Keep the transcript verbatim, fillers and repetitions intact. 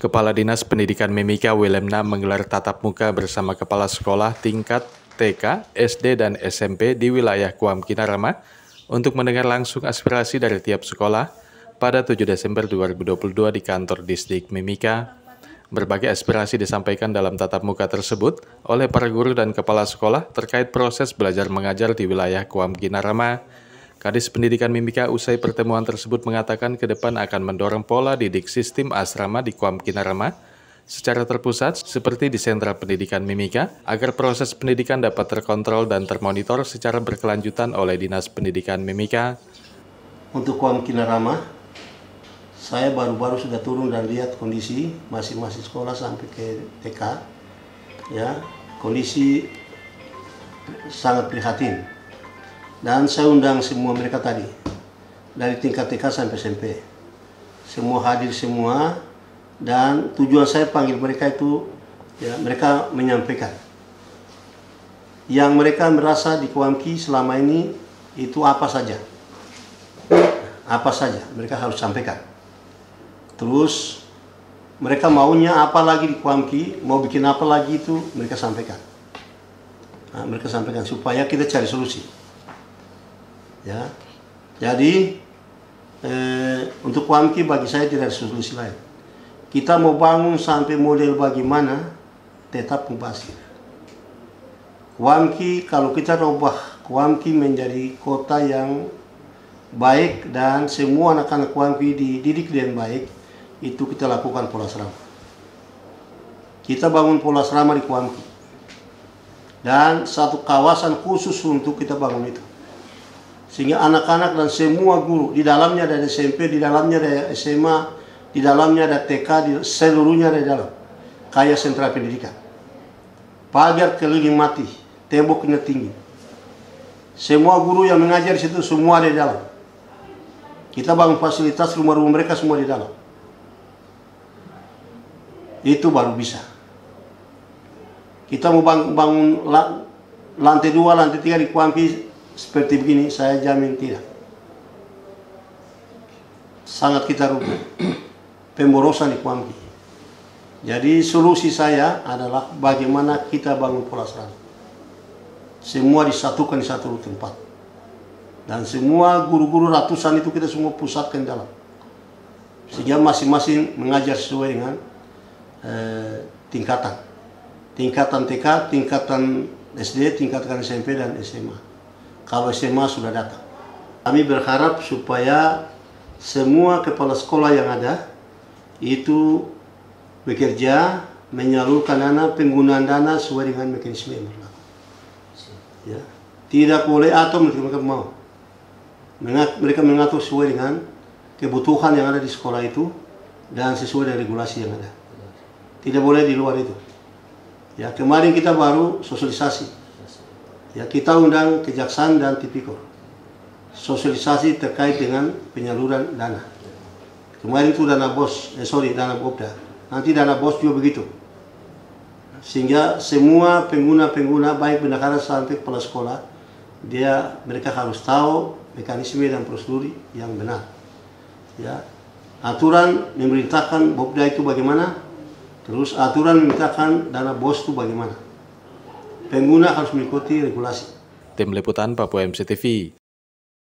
Kepala Dinas Pendidikan Mimika Willem Nam menggelar tatap muka bersama kepala sekolah tingkat T K, S D, dan S M P di wilayah Kuam Kinarama untuk mendengar langsung aspirasi dari tiap sekolah pada tujuh Desember dua ribu dua puluh dua di kantor Disdik Mimika. Berbagai aspirasi disampaikan dalam tatap muka tersebut oleh para guru dan kepala sekolah terkait proses belajar mengajar di wilayah Kuam Kinarama. Kadis Pendidikan Mimika usai pertemuan tersebut mengatakan ke depan akan mendorong pola didik sistem asrama di Kuam Kinarama secara terpusat seperti di sentra pendidikan Mimika agar proses pendidikan dapat terkontrol dan termonitor secara berkelanjutan oleh Dinas Pendidikan Mimika. Untuk Kuam Kinarama, saya baru-baru sudah turun dan lihat kondisi masing-masing sekolah sampai ke T K. Ya, kondisi sangat prihatin. Dan saya undang semua mereka tadi, dari tingkat T K sampai S M P. Semua hadir semua, dan tujuan saya panggil mereka itu, ya, mereka menyampaikan yang mereka merasa di Kuamki selama ini itu apa saja. Apa saja, mereka harus sampaikan. Terus, mereka maunya apa lagi di Kuamki, mau bikin apa lagi itu, mereka sampaikan. Nah, mereka sampaikan supaya kita cari solusi. Ya, jadi eh, untuk Kuamki bagi saya tidak ada solusi lain. Kita mau bangun sampai model bagaimana tetap mubazir. Kuamki kalau kita rubah Kuamki menjadi kota yang baik dan semua anak-anak Kuamki dididik dengan baik, itu kita lakukan pola asrama. Kita bangun pola asrama di Kuamki dan satu kawasan khusus untuk kita bangun itu. Sehingga anak-anak dan semua guru, di dalamnya ada S M P, di dalamnya ada S M A, di dalamnya ada T K, di seluruhnya ada di dalam. Kayak sentra pendidikan. Pagar keliling mati, temboknya tinggi. Semua guru yang mengajar di situ semua ada di dalam. Kita bangun fasilitas rumah-rumah mereka semua di dalam. Itu baru bisa. Kita mau bangun, bangun lantai dua, lantai tiga di Kuamki seperti begini, saya jamin tidak. Sangat kita rugi. Pemborosan di Kuamki. Jadi solusi saya adalah bagaimana kita bangun pola asrama. Semua disatukan di satu tempat. Dan semua guru-guru ratusan itu kita semua pusatkan di dalam. Sehingga masing-masing mengajar sesuai dengan eh, tingkatan. Tingkatan T K, tingkatan S D, tingkatan S M P, dan S M A. Kalau S M A sudah datang. Kami berharap supaya semua kepala sekolah yang ada itu bekerja menyalurkan dana, penggunaan dana sesuai dengan mekanisme yang berlaku. Ya. Tidak boleh atau mereka mau. Mereka mengatur sesuai dengan kebutuhan yang ada di sekolah itu dan sesuai dengan regulasi yang ada. Tidak boleh di luar itu. Ya, kemarin kita baru sosialisasi. Ya, kita undang Kejaksaan dan Tipikor. Sosialisasi terkait dengan penyaluran dana. Kemarin itu dana bos, eh sorry, dana Bobda. Nanti dana bos juga begitu. Sehingga semua pengguna-pengguna baik bendahara sampai kepala sekolah, dia mereka harus tahu mekanisme dan prosedur yang benar. Ya, aturan memerintahkan Bobda itu bagaimana, terus aturan memerintahkan dana bos itu bagaimana. Pengguna harus mengikuti regulasi. Tim Liputan Papua M C T V.